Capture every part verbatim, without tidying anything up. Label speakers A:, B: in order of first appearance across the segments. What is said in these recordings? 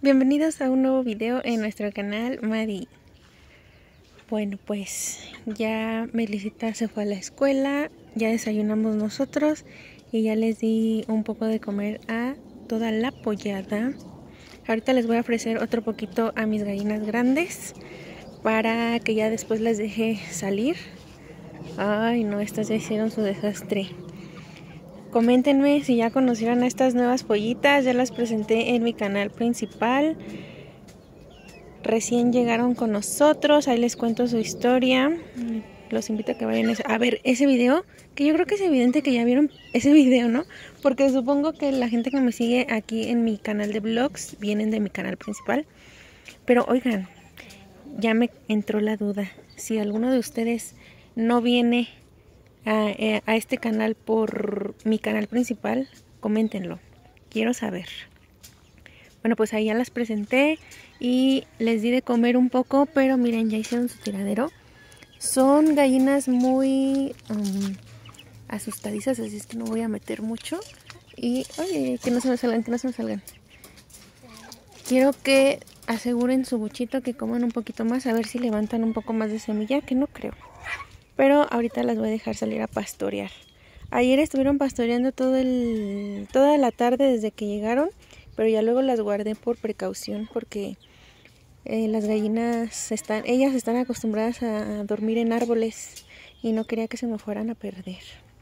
A: Bienvenidos a un nuevo video en nuestro canal Madi. Bueno, pues ya Melisita se fue a la escuela, ya desayunamos nosotros y ya les di un poco de comer a toda la pollada. Ahorita les voy a ofrecer otro poquito a mis gallinas grandes para que ya después las deje salir. Ay no, estas ya hicieron su desastre. Coméntenme si ya conocieron a estas nuevas pollitas, ya las presenté en mi canal principal. Recién llegaron con nosotros, ahí les cuento su historia. Los invito a que vayan a ver ese video, que yo creo que es evidente que ya vieron ese video, ¿no? Porque supongo que la gente que me sigue aquí en mi canal de vlogs vienen de mi canal principal. Pero oigan, ya me entró la duda, si alguno de ustedes no viene A, a este canal por mi canal principal, coméntenlo, quiero saber. Bueno, pues ahí ya las presenté y les di de comer un poco, pero miren, ya hicieron su tiradero. Son gallinas muy um, asustadizas, así es que no voy a meter mucho. Y, oye, que no se me salgan, que no se me salgan. Quiero que aseguren su buchito, que coman un poquito más, a ver si levantan un poco más de semilla, que no creo. Pero ahorita las voy a dejar salir a pastorear. Ayer estuvieron pastoreando todo el, toda la tarde desde que llegaron, pero ya luego las guardé por precaución porque eh, las gallinas están, ellas están acostumbradas a dormir en árboles y no quería que se me fueran a perder.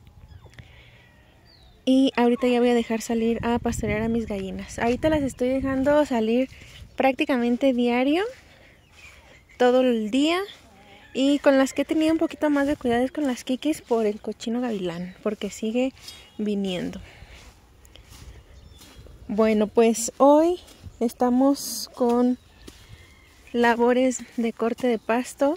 A: Y ahorita ya voy a dejar salir a pastorear a mis gallinas. Ahorita las estoy dejando salir prácticamente diario, todo el día. Y con las que he tenido un poquito más de cuidado es con las kikis por el cochino gavilán, porque sigue viniendo. Bueno, pues hoy estamos con labores de corte de pasto,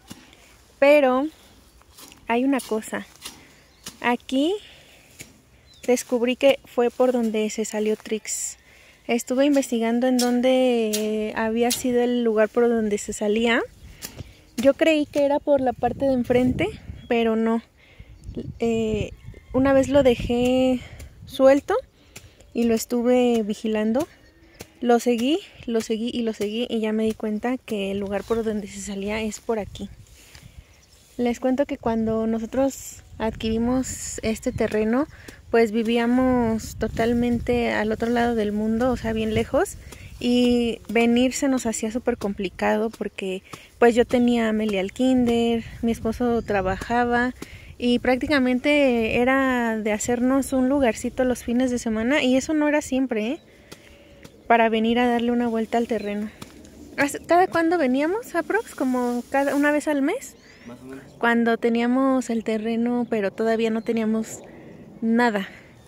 A: pero hay una cosa. Aquí descubrí que fue por donde se salió Trix. Estuve investigando en dónde había sido el lugar por donde se salía. Yo creí que era por la parte de enfrente, pero no. Eh, una vez lo dejé suelto y lo estuve vigilando. Lo seguí, lo seguí y lo seguí y ya me di cuenta que el lugar por donde se salía es por aquí. Les cuento que cuando nosotros adquirimos este terreno, pues vivíamos totalmente al otro lado del mundo, o sea, bien lejos. Y venir se nos hacía súper complicado porque pues yo tenía a Meli al kinder, mi esposo trabajaba y prácticamente era de hacernos un lugarcito los fines de semana y eso no era siempre, ¿eh? Para venir a darle una vuelta al terreno. ¿Cada cuándo veníamos, aprox? ¿Como cada una vez al mes?
B: Más o menos.
A: Cuando teníamos el terreno pero todavía no teníamos nada.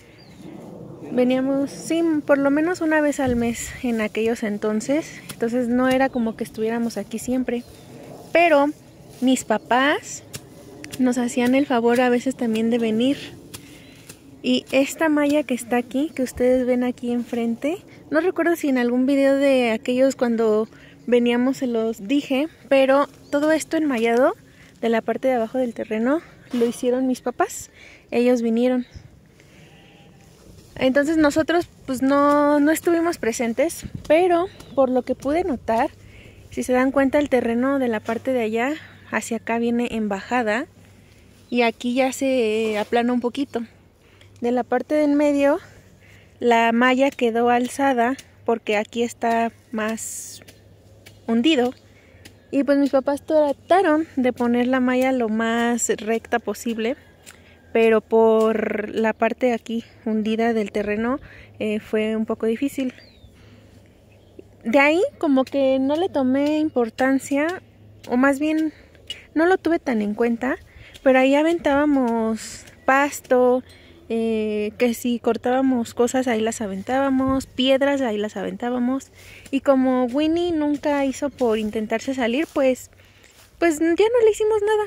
A: Veníamos, sí, por lo menos una vez al mes en aquellos entonces. Entonces no era como que estuviéramos aquí siempre. Pero mis papás nos hacían el favor a veces también de venir. Y esta malla que está aquí, que ustedes ven aquí enfrente, no recuerdo si en algún video de aquellos cuando veníamos se los dije, pero todo esto enmallado de la parte de abajo del terreno lo hicieron mis papás. Ellos vinieron. Entonces nosotros pues no, no estuvimos presentes, pero por lo que pude notar, si se dan cuenta, el terreno de la parte de allá hacia acá viene en bajada y aquí ya se aplana un poquito. De la parte de en medio la malla quedó alzada porque aquí está más hundido y pues mis papás trataron de poner la malla lo más recta posible. Pero por la parte de aquí hundida del terreno eh, fue un poco difícil. De ahí como que no le tomé importancia, o más bien no lo tuve tan en cuenta, pero ahí aventábamos pasto, eh, que si cortábamos cosas ahí las aventábamos, piedras ahí las aventábamos. Y como Winnie nunca hizo por intentarse salir, pues, pues ya no le hicimos nada.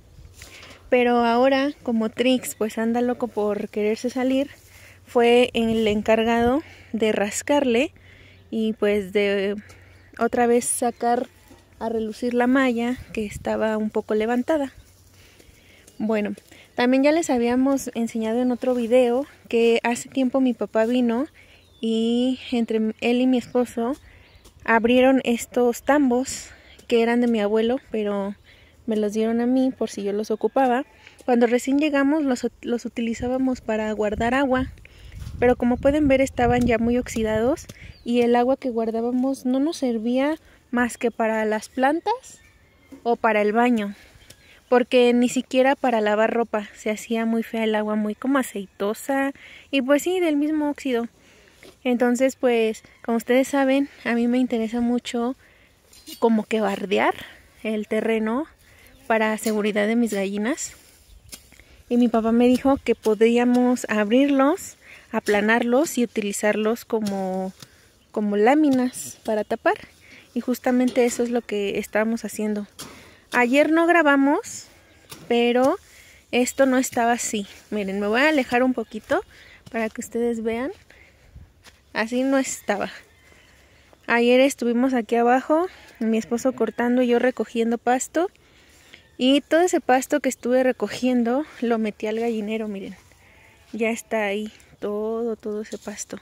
A: Pero ahora, como Trix pues anda loco por quererse salir, fue el encargado de rascarle y pues de otra vez sacar a relucir la malla que estaba un poco levantada. Bueno, también ya les habíamos enseñado en otro video que hace tiempo mi papá vino y entre él y mi esposo abrieron estos tambos que eran de mi abuelo, pero me los dieron a mí por si yo los ocupaba. Cuando recién llegamos los, los utilizábamos para guardar agua, pero como pueden ver estaban ya muy oxidados y el agua que guardábamos no nos servía más que para las plantas o para el baño, porque ni siquiera para lavar ropa, se hacía muy fea el agua, muy como aceitosa y pues sí, del mismo óxido. Entonces pues, como ustedes saben, a mí me interesa mucho como que bardear el terreno para seguridad de mis gallinas. Y mi papá me dijo que podríamos abrirlos, aplanarlos y utilizarlos como, como láminas para tapar. Y justamente eso es lo que estamos haciendo. Ayer no grabamos, pero esto no estaba así. Miren, me voy a alejar un poquito para que ustedes vean. Así no estaba. Ayer estuvimos aquí abajo, mi esposo cortando y yo recogiendo pasto. Y todo ese pasto que estuve recogiendo lo metí al gallinero, miren. Ya está ahí, todo, todo ese pasto.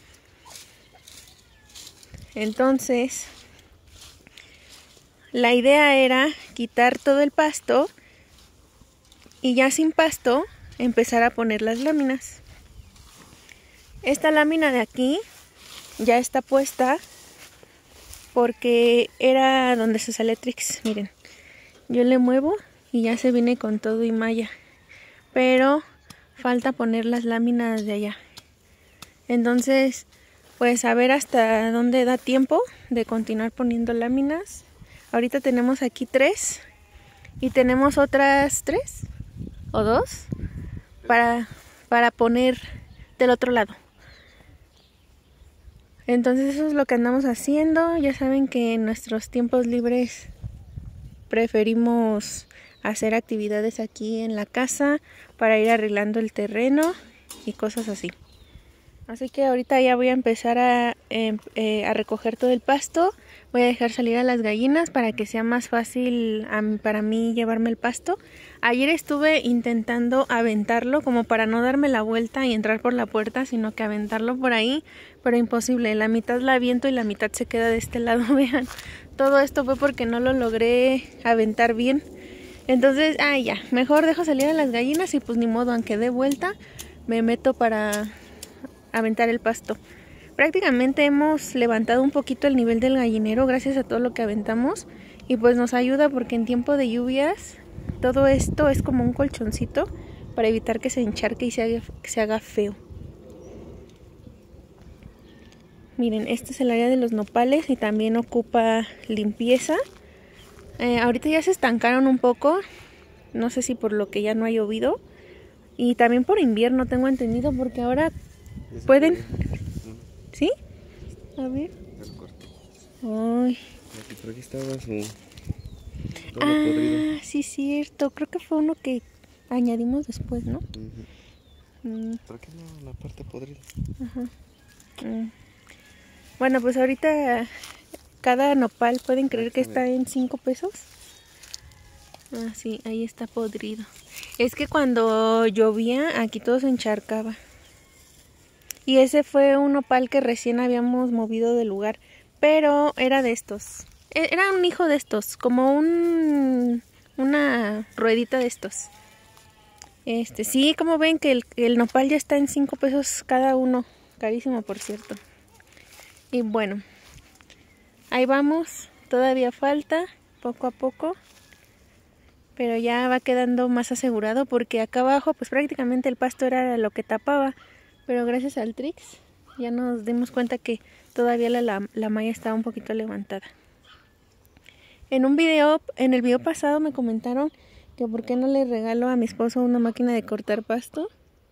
A: Entonces, la idea era quitar todo el pasto y ya sin pasto empezar a poner las láminas. Esta lámina de aquí ya está puesta porque era donde se sale Trix, miren. Yo le muevo y ya se viene con todo y malla, pero falta poner las láminas de allá. Entonces, pues a ver hasta dónde da tiempo de continuar poniendo láminas. Ahorita tenemos aquí tres y tenemos otras tres o dos para, para poner del otro lado. Entonces eso es lo que andamos haciendo. Ya saben que en nuestros tiempos libres preferimos hacer actividades aquí en la casa para ir arreglando el terreno y cosas así. Así que ahorita ya voy a empezar a, eh, eh, a recoger todo el pasto. Voy a dejar salir a las gallinas para que sea más fácil um, para mí llevarme el pasto. Ayer estuve intentando aventarlo como para no darme la vuelta y entrar por la puerta, sino que aventarlo por ahí, pero imposible. La mitad la aviento y la mitad se queda de este lado, vean. Todo esto fue porque no lo logré aventar bien. Entonces, ah, ya, mejor dejo salir a las gallinas y pues ni modo, aunque dé vuelta, me meto para aventar el pasto. Prácticamente hemos levantado un poquito el nivel del gallinero gracias a todo lo que aventamos. Y pues nos ayuda porque en tiempo de lluvias todo esto es como un colchoncito para evitar que se encharque y se haga, que se haga feo. Miren, este es el área de los nopales y también ocupa limpieza. Eh, ahorita ya se estancaron un poco, no sé si por lo que ya no ha llovido. Y también por invierno, tengo entendido, porque ahora pueden... ¿Sí? A ver. Ay.
B: Por aquí estaba su...
A: Ah, podrido. Sí, cierto. Creo que fue uno que añadimos después, ¿no?
B: Uh-huh. mm. Por aquí no, la parte podrida.
A: Ajá. Mm. Bueno, pues ahorita cada nopal, ¿pueden creer que está en cinco pesos? Ah, sí, ahí está podrido. Es que cuando llovía, aquí todo se encharcaba. Y ese fue un nopal que recién habíamos movido del lugar. Pero era de estos. Era un hijo de estos, como un una ruedita de estos. Este, sí, como ven que el, el nopal ya está en cinco pesos cada uno. Carísimo, por cierto. Y bueno, ahí vamos. Todavía falta, poco a poco. Pero ya va quedando más asegurado porque acá abajo pues prácticamente el pasto era lo que tapaba. Pero gracias al Trix ya nos dimos cuenta que todavía la, la, la malla estaba un poquito levantada. En un video, en el video pasado me comentaron que por qué no le regalo a mi esposo una máquina de cortar pasto.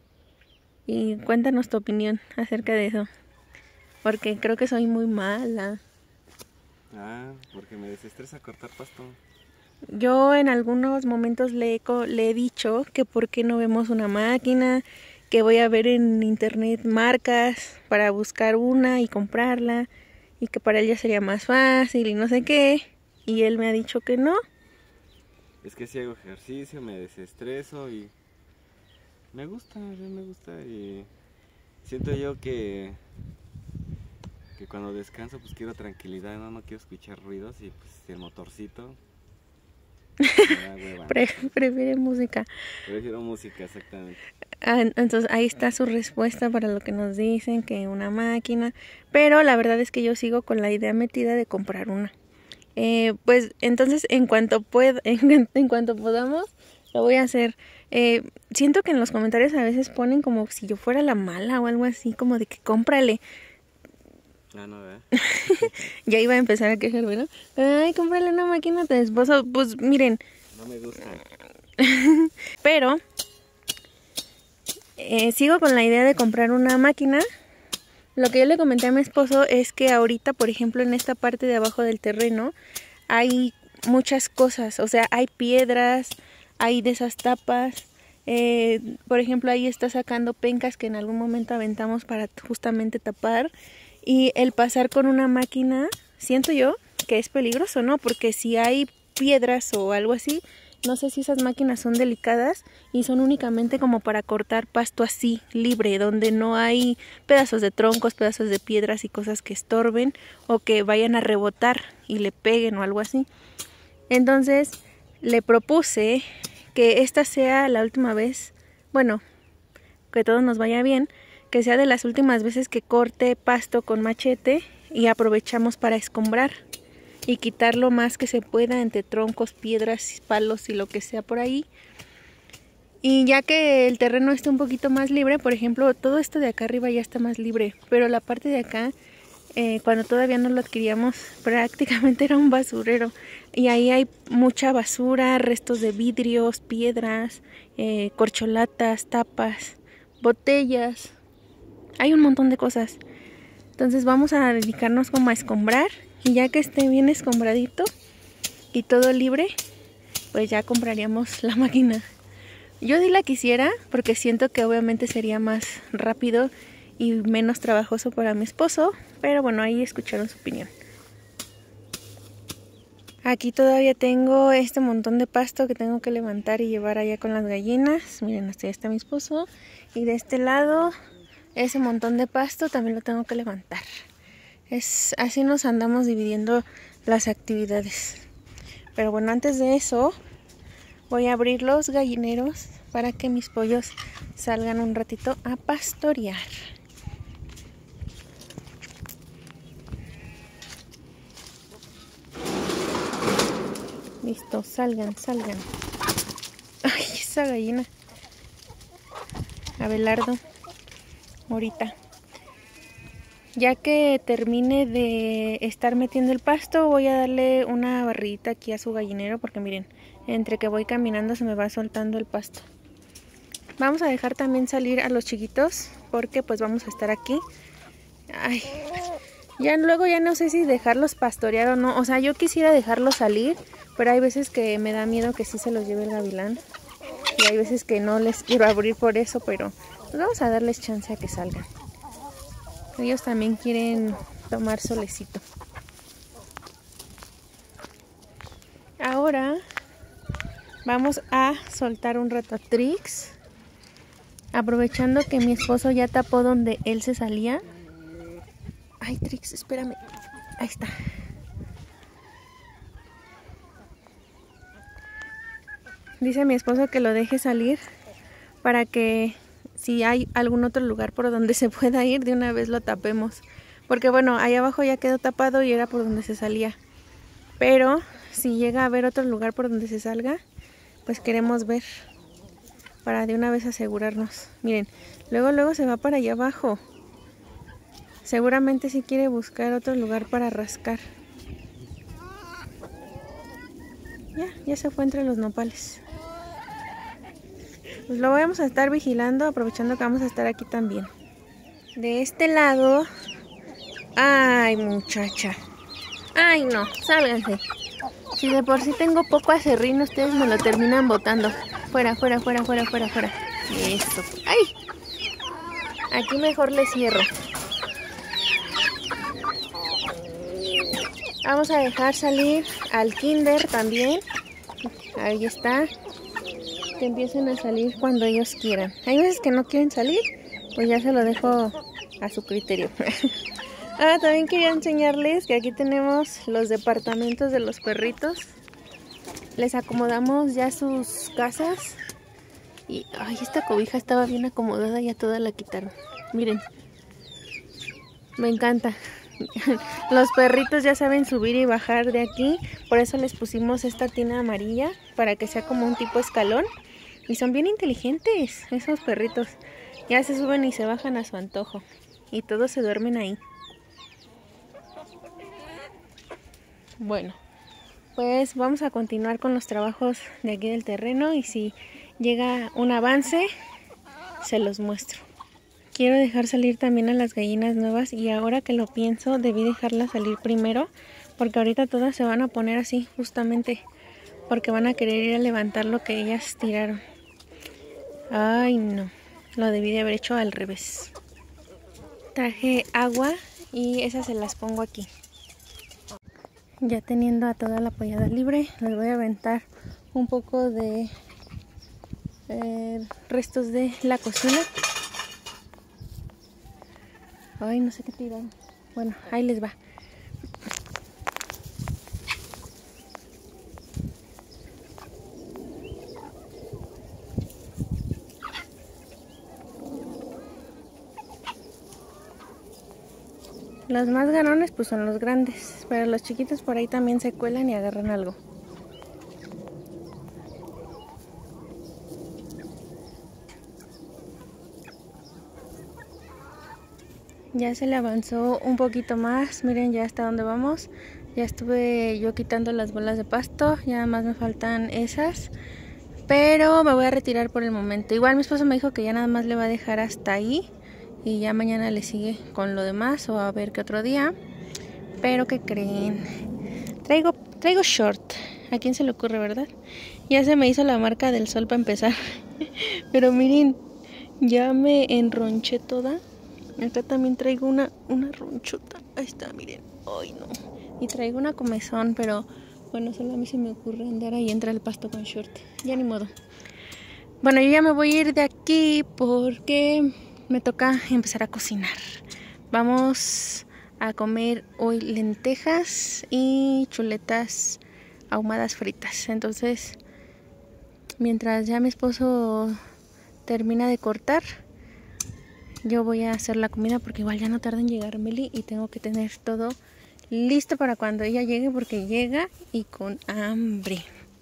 A: Y cuéntanos tu opinión acerca de eso. Porque creo que soy muy mala.
B: Ah, porque me desestresa cortar pasto.
A: Yo en algunos momentos le he, le he dicho que por qué no vemos una máquina, que voy a ver en internet marcas para buscar una y comprarla, y que para él ya sería más fácil y no sé qué. Y él me ha dicho que no.
B: Es que si hago ejercicio, me desestreso y me gusta, me gusta y siento yo que Que cuando descanso pues quiero tranquilidad, no, no quiero escuchar ruidos y pues el motorcito me da hueva.
A: Pre prefiere música.
B: Prefiero música, exactamente.
A: Ah, entonces ahí está su respuesta para lo que nos dicen, que una máquina. Pero la verdad es que yo sigo con la idea metida de comprar una. Eh, pues entonces en cuanto pueda, en, en cuanto podamos, lo voy a hacer. Eh, siento que en los comentarios a veces ponen como si yo fuera la mala o algo así, como de que cómprale.
B: Ah, no, ¿verdad?
A: Ya iba a empezar a quejarme, ¿no? Ay, cómprale una máquina a tu esposo. Pues miren.
B: No me gusta.
A: Pero eh, sigo con la idea de comprar una máquina. Lo que yo le comenté a mi esposo es que ahorita, por ejemplo, en esta parte de abajo del terreno hay muchas cosas. O sea, hay piedras, hay de esas tapas. Eh, por ejemplo, ahí está sacando pencas que en algún momento aventamos para justamente tapar. Y el pasar con una máquina, siento yo que es peligroso, ¿no? Porque si hay piedras o algo así, no sé si esas máquinas son delicadas y son únicamente como para cortar pasto así, libre, donde no hay pedazos de troncos, pedazos de piedras y cosas que estorben o que vayan a rebotar y le peguen o algo así. Entonces le propuse que esta sea la última vez, bueno, que todo nos vaya bien, que sea de las últimas veces que corte pasto con machete y aprovechamos para escombrar y quitar lo más que se pueda entre troncos, piedras, palos y lo que sea por ahí. Y ya que el terreno está un poquito más libre, por ejemplo, todo esto de acá arriba ya está más libre, pero la parte de acá, eh, cuando todavía no lo adquiríamos, prácticamente era un basurero. Y ahí hay mucha basura, restos de vidrios, piedras, eh, corcholatas, tapas, botellas. Hay un montón de cosas. Entonces vamos a dedicarnos como a escombrar. Y ya que esté bien escombradito y todo libre, pues ya compraríamos la máquina. Yo sí la quisiera porque siento que obviamente sería más rápido y menos trabajoso para mi esposo. Pero bueno, ahí escucharon su opinión. Aquí todavía tengo este montón de pasto que tengo que levantar y llevar allá con las gallinas. Miren, hasta ahí está mi esposo. Y de este lado, ese montón de pasto también lo tengo que levantar. Es, así nos andamos dividiendo las actividades. Pero bueno, antes de eso, voy a abrir los gallineros para que mis pollos salgan un ratito a pastorear. Listo, salgan, salgan. Ay, esa gallina. Abelardo, ahorita. Ya que termine de estar metiendo el pasto, voy a darle una barridita aquí a su gallinero porque miren, entre que voy caminando se me va soltando el pasto. Vamos a dejar también salir a los chiquitos porque pues vamos a estar aquí. Ay, ya luego ya no sé si dejarlos pastorear o no. O sea, yo quisiera dejarlos salir, pero hay veces que me da miedo que sí se los lleve el gavilán. Y hay veces que no les quiero abrir por eso, pero pues vamos a darles chance a que salgan. Ellos también quieren tomar solecito. Ahora vamos a soltar un rato a Trix. Aprovechando que mi esposo ya tapó donde él se salía. Ay, Trix, espérame. Ahí está. Dice mi esposo que lo deje salir para que si hay algún otro lugar por donde se pueda ir, de una vez lo tapemos. Porque bueno, ahí abajo ya quedó tapado y era por donde se salía. Pero si llega a haber otro lugar por donde se salga, pues queremos ver. Para de una vez asegurarnos. Miren, luego luego se va para allá abajo. Seguramente si quiere buscar otro lugar para rascar. Ya, ya se fue entre los nopales. Pues lo vamos a estar vigilando, aprovechando que vamos a estar aquí también. De este lado... ¡Ay, muchacha! ¡Ay, no! Sálganse. Si de por sí tengo poco acerrín, ustedes me lo terminan botando. Fuera, fuera, fuera, fuera, fuera, fuera. Eso. ¡Ay! Aquí mejor le cierro. Vamos a dejar salir al kinder también. Ahí está. Que empiecen a salir cuando ellos quieran. Hay veces que no quieren salir, pues ya se lo dejo a su criterio. Ah, también quería enseñarles que aquí tenemos los departamentos de los perritos. Les acomodamos ya sus casas. Y, ay, esta cobija estaba bien acomodada, ya toda la quitaron. Miren, me encanta. Los perritos ya saben subir y bajar de aquí. Por eso les pusimos esta tina amarilla, para que sea como un tipo escalón. Y son bien inteligentes esos perritos. Ya se suben y se bajan a su antojo. Y todos se duermen ahí. Bueno, pues vamos a continuar con los trabajos de aquí del terreno. Y si llega un avance, se los muestro. Quiero dejar salir también a las gallinas nuevas. Y ahora que lo pienso, debí dejarlas salir primero. Porque ahorita todas se van a poner así, justamente. Porque van a querer ir a levantar lo que ellas tiraron. Ay, no. Lo debí de haber hecho al revés. Traje agua y esas se las pongo aquí. Ya teniendo a toda la pollada libre, les voy a aventar un poco de eh, restos de la cocina. Ay, no sé qué tirar. Bueno, ahí les va. Los más ganones pues son los grandes, pero los chiquitos por ahí también se cuelan y agarran algo. Ya se le avanzó un poquito más, miren ya hasta dónde vamos. Ya estuve yo quitando las bolas de pasto, ya nada más me faltan esas. Pero me voy a retirar por el momento. Igual mi esposo me dijo que ya nada más le va a dejar hasta ahí. Y ya mañana le sigue con lo demás o a ver qué otro día. Pero ¿qué creen? Traigo, traigo short. ¿A quién se le ocurre, verdad? Ya se me hizo la marca del sol para empezar. Pero miren, ya me enronché toda. Acá también traigo una, una ronchota. Ahí está, miren. Ay, no. Y traigo una comezón, pero bueno, solo a mí se me ocurre andar ahí entre el pasto con short. Ya ni modo. Bueno, yo ya me voy a ir de aquí porque me toca empezar a cocinar. Vamos a comer hoy lentejas y chuletas ahumadas fritas. Entonces, mientras ya mi esposo termina de cortar, yo voy a hacer la comida porque igual ya no tarda en llegar Meli y tengo que tener todo listo para cuando ella llegue porque llega y con hambre.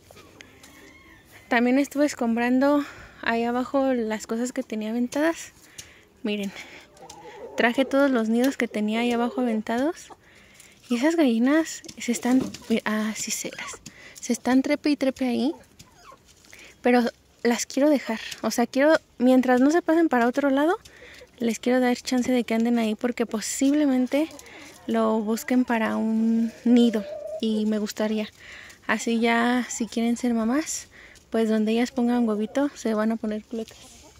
A: También estuve escombrando ahí abajo las cosas que tenía aventadas. Miren, traje todos los nidos que tenía ahí abajo aventados. Y esas gallinas se están... Ah, sí se las... Se están trepe y trepe ahí. Pero las quiero dejar. O sea, quiero... Mientras no se pasen para otro lado, les quiero dar chance de que anden ahí. Porque posiblemente lo busquen para un nido. Y me gustaría. Así ya, si quieren ser mamás, pues donde ellas pongan huevito, se van a poner cluecas.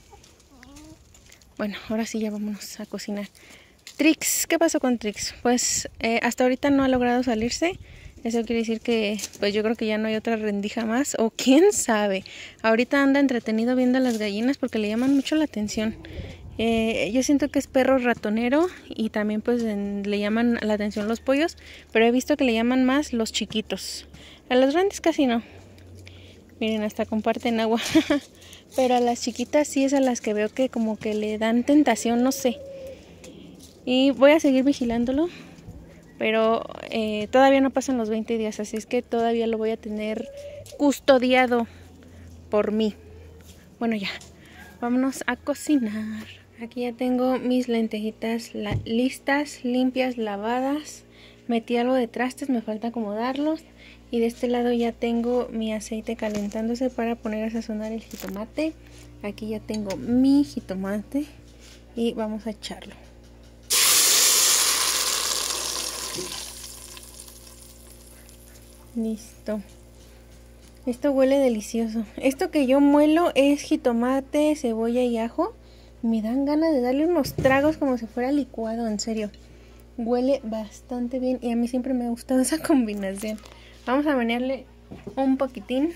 A: Bueno, ahora sí ya vámonos a cocinar. Trix, ¿qué pasó con Trix? Pues eh, hasta ahorita no ha logrado salirse. Eso quiere decir que pues yo creo que ya no hay otra rendija más. O quién sabe. Ahorita anda entretenido viendo a las gallinas porque le llaman mucho la atención. Eh, yo siento que es perro ratonero y también pues en, le llaman la atención los pollos. Pero he visto que le llaman más los chiquitos. A los grandes casi no. Miren, hasta comparten agua. Pero a las chiquitas sí es a las que veo que como que le dan tentación, no sé. Y voy a seguir vigilándolo. Pero eh, todavía no pasan los veinte días, así es que todavía lo voy a tener custodiado por mí. Bueno, ya, vámonos a cocinar. Aquí ya tengo mis lentejitas la listas, limpias, lavadas. Metí algo de trastes, me falta acomodarlos. Y de este lado ya tengo mi aceite calentándose para poner a sazonar el jitomate. Aquí ya tengo mi jitomate y vamos a echarlo. Listo. Esto huele delicioso. Esto que yo muelo es jitomate, cebolla y ajo. Me dan ganas de darle unos tragos como si fuera licuado, en serio. Huele bastante bien y a mí siempre me ha gustado esa combinación. Vamos a menearle un poquitín.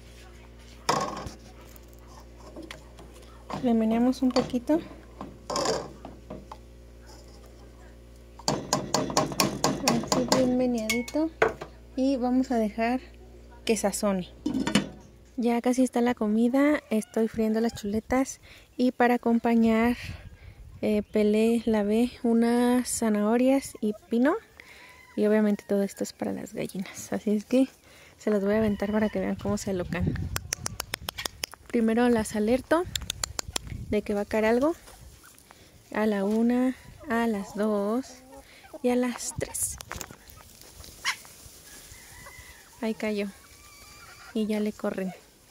A: Le meneamos un poquito. poquito y vamos a dejar que sazone. Ya casi está la comida, estoy friendo las chuletas y para acompañar eh, pelé, lavé unas zanahorias y pino y obviamente todo esto es para las gallinas, así es que se las voy a aventar para que vean cómo se alocan. Primero las alerto de que va a caer algo a la una, a las dos y a las tres. Ahí cayó y ya le corren.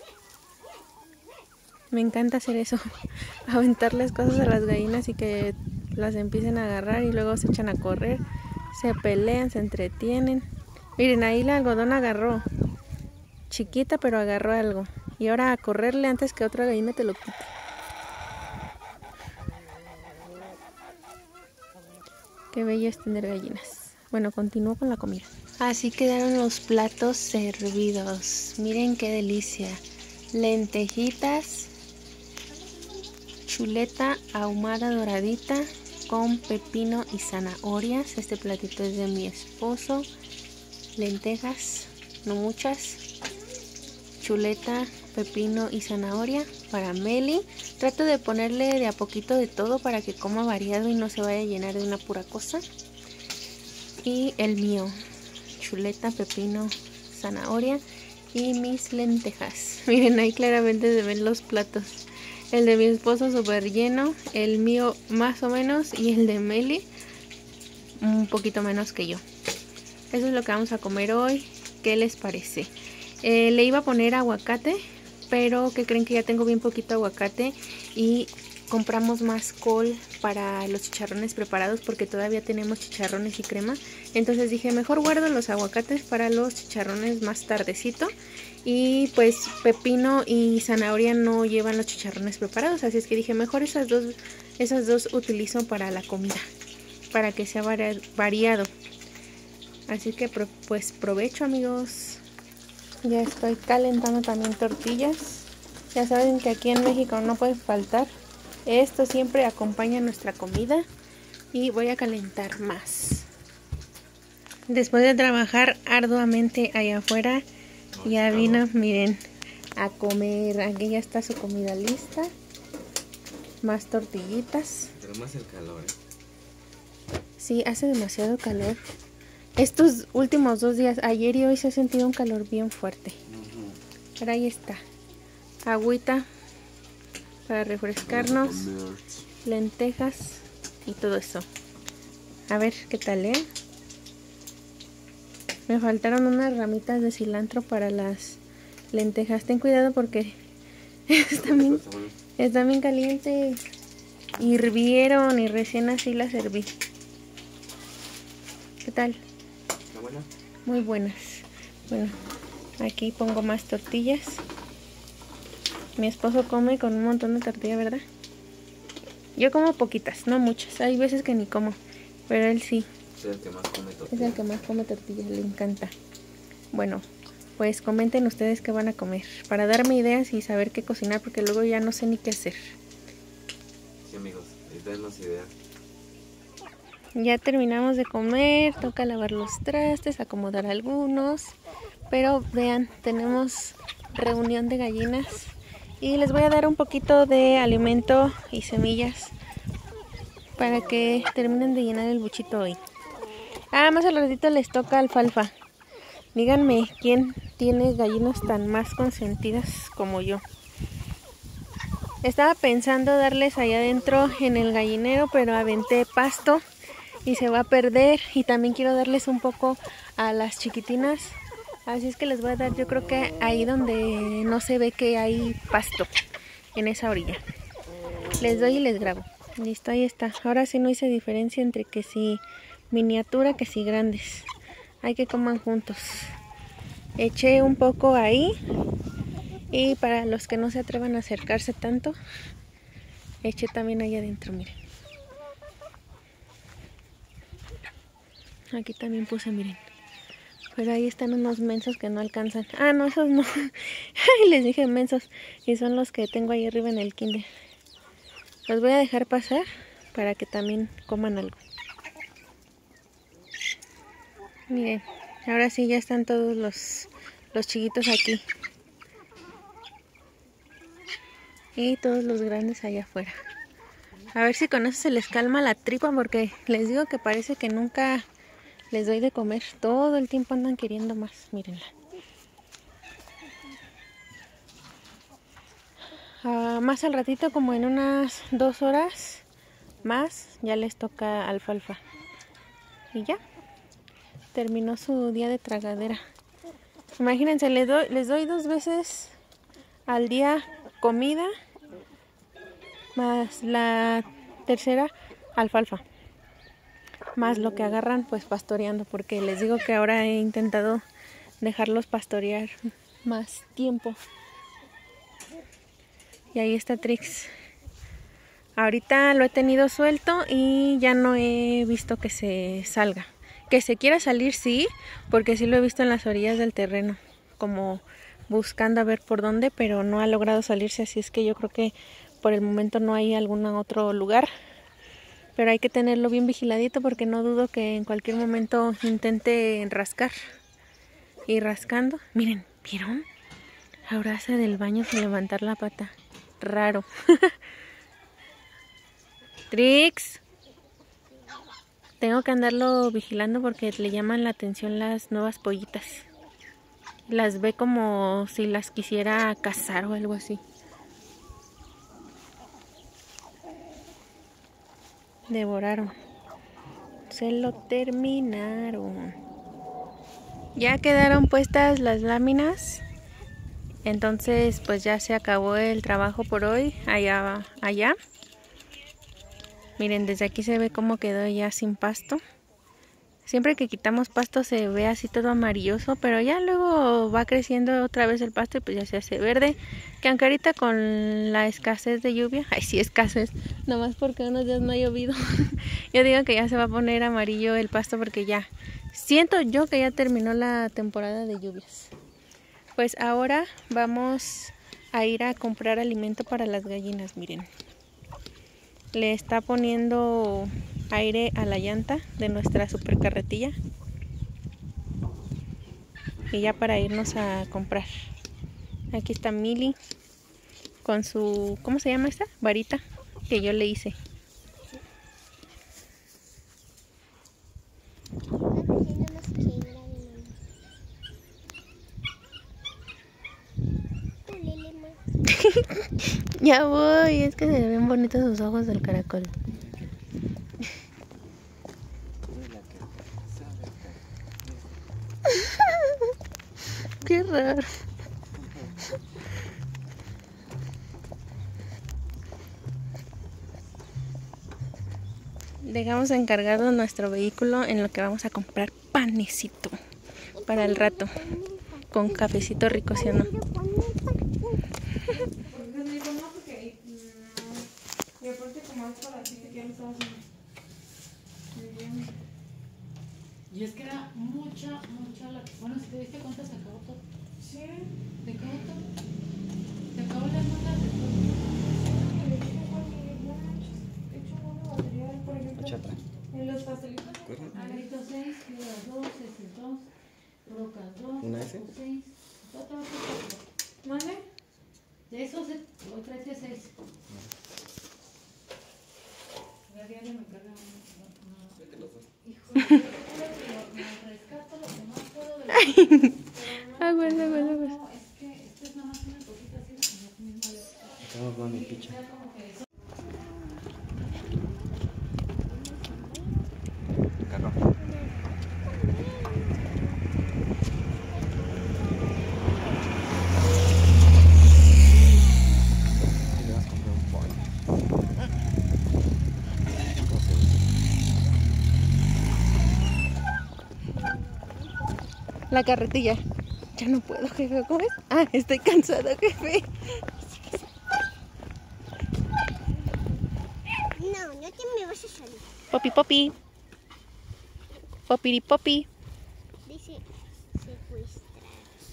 A: Me encanta hacer eso, aventarles cosas a las gallinas y que las empiecen a agarrar y luego se echan a correr, se pelean, se entretienen. Miren, ahí la algodón agarró, chiquita pero agarró algo. Y ahora a correrle antes que otra gallina te lo quite. Qué bello es tener gallinas. Bueno, continúo con la comida. Así quedaron los platos servidos. Miren qué delicia. Lentejitas, chuleta ahumada doradita con pepino y zanahorias. Este platito es de mi esposo. Lentejas, no muchas. Chuleta, pepino y zanahoria para Meli. Trato de ponerle de a poquito de todo para que coma variado y no se vaya a llenar de una pura cosa. Y el mío, chuleta, pepino, zanahoria y mis lentejas. Miren, ahí claramente se ven los platos. El de mi esposo súper lleno, el mío más o menos y el de Meli un poquito menos que yo. Eso es lo que vamos a comer hoy. ¿Qué les parece? Eh, le iba a poner aguacate, pero que creen que ya tengo bien poquito aguacate y compramos más col para los chicharrones preparados porque todavía tenemos chicharrones y crema. Entonces dije, mejor guardo los aguacates para los chicharrones más tardecito. Y pues pepino y zanahoria no llevan los chicharrones preparados, así es que dije, mejor esas dos, esas dos utilizo para la comida, para que sea variado. Así que pues provecho, amigos. Ya estoy calentando también tortillas. Ya saben que aquí en México no puede faltar. Esto siempre acompaña nuestra comida. Y voy a calentar más. Después de trabajar arduamente allá afuera, ya vino, miren, a comer. Aquí ya está su comida lista. Más tortillitas.
B: Pero más el calor, ¿eh?
A: Sí, hace demasiado calor. Estos últimos dos días, ayer y hoy, se ha sentido un calor bien fuerte. Uh-huh. Pero ahí está. Agüita para refrescarnos. Lentejas y todo eso. A ver qué tal, ¿eh? Me faltaron unas ramitas de cilantro para las lentejas. Ten cuidado porque están bien, están bien calientes. Hirvieron y recién así las serví. ¿Qué tal?
B: Buena.
A: Muy buenas. Bueno, aquí pongo más tortillas. Mi esposo come con un montón de tortilla, ¿verdad? Yo como poquitas, no muchas. Hay veces que ni como, pero él sí.
B: Es el que más come tortillas.
A: Es el que más come tortillas, le encanta. Bueno, pues comenten ustedes qué van a comer, para darme ideas y saber qué cocinar, porque luego ya no sé ni qué hacer.
B: Sí, amigos, dennos ideas.
A: Ya terminamos de comer, toca lavar los trastes, acomodar algunos, pero vean, tenemos reunión de gallinas y les voy a dar un poquito de alimento y semillas para que terminen de llenar el buchito hoy. Ah, más al ratito les toca alfalfa. Díganme, ¿quién tiene gallinas tan más consentidas como yo? Estaba pensando darles allá adentro en el gallinero, pero aventé pasto y se va a perder, y también quiero darles un poco a las chiquitinas, así es que les voy a dar, yo creo que ahí donde no se ve que hay pasto, en esa orilla. Les doy y les grabo. Listo, ahí está. Ahora sí no hice diferencia entre que si miniatura que si grandes. Hay que coman juntos. Eché un poco ahí, y para los que no se atrevan a acercarse tanto, eché también ahí adentro, miren. Aquí también puse, miren. Pero ahí están unos mensos que no alcanzan. Ah, no, esos no. Ay, les dije mensos. Y son los que tengo ahí arriba en el kinder. Los voy a dejar pasar para que también coman algo. Miren, Ahora sí ya están todos los, los chiquitos aquí. Y todos los grandes allá afuera. A ver si con eso se les calma la tripa, porque les digo que parece que nunca les doy de comer. Todo el tiempo andan queriendo más. Mírenla. Uh, más al ratito, como en unas dos horas más, ya les toca alfalfa. Y ya. Terminó su día de tragadera. Imagínense, les doy, les doy dos veces al día comida, más la tercera alfalfa, más lo que agarran pues pastoreando, porque les digo que ahora he intentado dejarlos pastorear más tiempo. Y ahí está Trix. Ahorita lo he tenido suelto y ya no he visto que se salga. Que se quiera salir, sí, porque sí lo he visto en las orillas del terreno, como buscando a ver por dónde, pero no ha logrado salirse, así es que yo creo que por el momento no hay algún otro lugar. Pero hay que tenerlo bien vigiladito, porque no dudo que en cualquier momento intente rascar. Y rascando, miren, ¿vieron? Ahora hace del baño sin levantar la pata. Raro. Trix. Tengo que andarlo vigilando porque le llaman la atención las nuevas pollitas. Las ve como si las quisiera cazar o algo así. Devoraron. Se lo terminaron. Ya quedaron puestas las láminas. Entonces pues ya se acabó el trabajo por hoy. Allá, allá. Miren, desde aquí se ve cómo quedó ya sin pasto. Siempre que quitamos pasto se ve así todo amarilloso, pero ya luego va creciendo otra vez el pasto y pues ya se hace verde. Que aunque ahorita con la escasez de lluvia, ay sí escasez, nomás porque unos días no ha llovido. Yo digo que ya se va a poner amarillo el pasto porque ya siento yo que ya terminó la temporada de lluvias. Pues ahora vamos a ir a comprar alimento para las gallinas, miren. Le está poniendo aire a la llanta de nuestra super carretilla. Y ya para irnos a comprar. Aquí está Mili con su, ¿cómo se llama esta? Varita que yo le hice. Ya voy, es que se ven bonitos sus ojos del caracol. Qué raro. Dejamos encargado nuestro vehículo en lo que vamos a comprar panecito para el rato, con cafecito rico, ¿sí o no?
C: Y es que era mucha, mucha la... Bueno, si te diste cuenta se acabó todo. Sí. ¿Se acabó todo? ¿Se acabó las notas de todo? En los pastelitos. Agarito seis, piedras dos, ese dos, rocas dos,
B: ¿Una S?
C: seis. Otra vez ¿Vale? De esos, otra vez seis. La diaria me carga Híjole, me rescato lo que más puedo de la
A: Aguas, aguas, aguas.
C: No, es que esto es nada más una cosita así, como mismo le...
B: Estamos con mi picha. Carro. Y le vas a comprar un pollo.
A: La carretilla. Ya no puedo, jefe. ¿Cómo es? Ah, estoy cansada, jefe.
D: No, no te me vas a salir.
A: Popi, popi. Popiri, popi.
D: Dice secuestrar.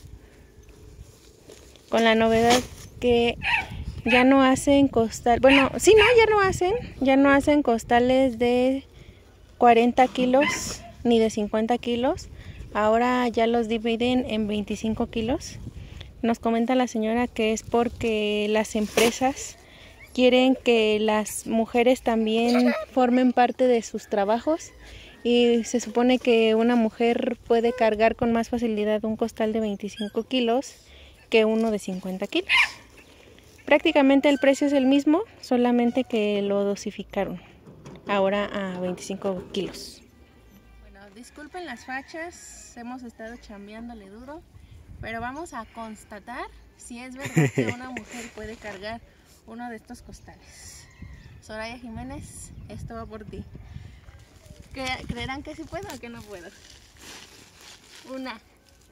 A: Con la novedad que ya no hacen costal. Bueno, sí, no, ya no hacen. Ya no hacen costales de cuarenta kilos ni de cincuenta kilos. ahora ya los dividen en veinticinco kilos. Nos comenta la señora que es porque las empresas quieren que las mujeres también formen parte de sus trabajos y se supone que una mujer puede cargar con más facilidad un costal de veinticinco kilos que uno de cincuenta kilos. Prácticamente el precio es el mismo, solamente que lo dosificaron ahora a veinticinco kilos. Bueno, disculpen las fachas, hemos estado chambeándole duro, pero vamos a constatar si es verdad que una mujer puede cargar uno de estos costales. Soraya Jiménez, esto va por ti. ¿Creerán que sí puedo o que no puedo? Una.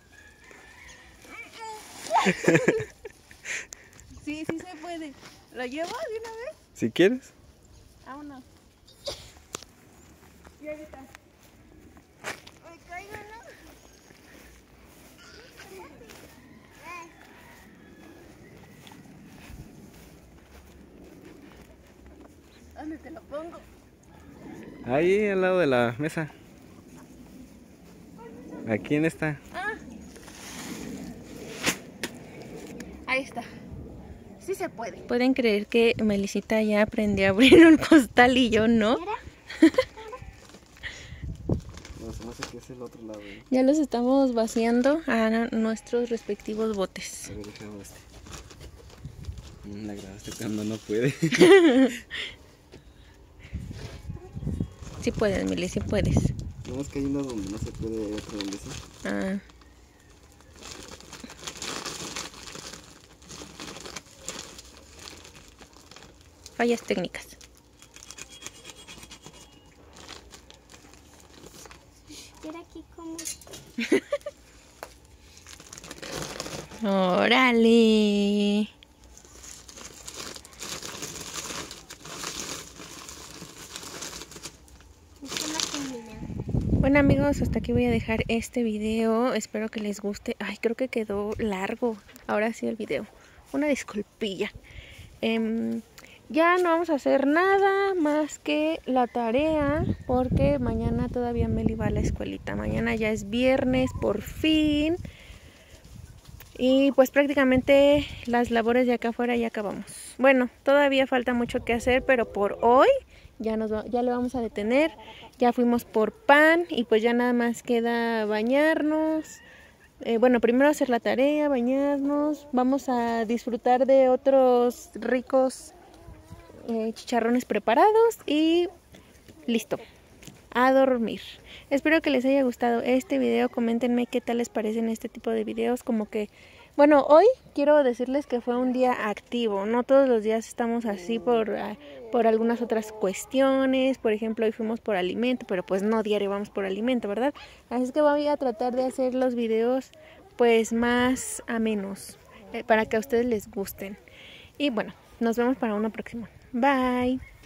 A: Sí, sí se puede. ¿Lo llevo de una vez?
B: Si quieres.
A: Vámonos. Y ahorita.
D: Me caigo, ¿no?
A: ¿Dónde te lo pongo?
B: Ahí al lado de la mesa. Aquí en esta.
A: Ah. Ahí está. Sí se puede. ¿Pueden creer que Melisita ya aprendió a abrir un costal y yo no?
B: No, se me hace que es el otro lado, ¿eh?
A: Ya los estamos vaciando a nuestros respectivos botes.
B: A ver, déjame este. Mm, La grabaste cuando no puede.
A: Sí puedes, Meli, sí puedes.
B: No, es que hay uno donde no se puede, hay otro donde sí.
A: Ah. Fallas técnicas.
D: ¿Y ahora aquí cómo?
A: ¡Órale! Bueno amigos, hasta aquí voy a dejar este video. Espero que les guste. Ay, creo que quedó largo. Ahora sí el video. Una disculpilla. Eh, Ya no vamos a hacer nada más que la tarea porque mañana todavía Meli va a la escuelita. Mañana ya es viernes, por fin. Y pues prácticamente las labores de acá afuera ya acabamos. Bueno, todavía falta mucho que hacer, pero por hoy ya, nos va, ya le vamos a detener. Ya fuimos por pan y pues ya nada más queda bañarnos. Eh, bueno, primero hacer la tarea, bañarnos. Vamos a disfrutar de otros ricos Eh, chicharrones preparados y listo, a dormir. Espero que les haya gustado este video. Coméntenme qué tal les parecen este tipo de videos. Como que, bueno, hoy quiero decirles que fue un día activo. No todos los días estamos así por, uh, por algunas otras cuestiones. Por ejemplo, hoy fuimos por alimento, pero pues no diario vamos por alimento, ¿verdad? Así es que voy a tratar de hacer los videos pues más amenos, eh, para que a ustedes les gusten. Y bueno, nos vemos para una próxima. Bye.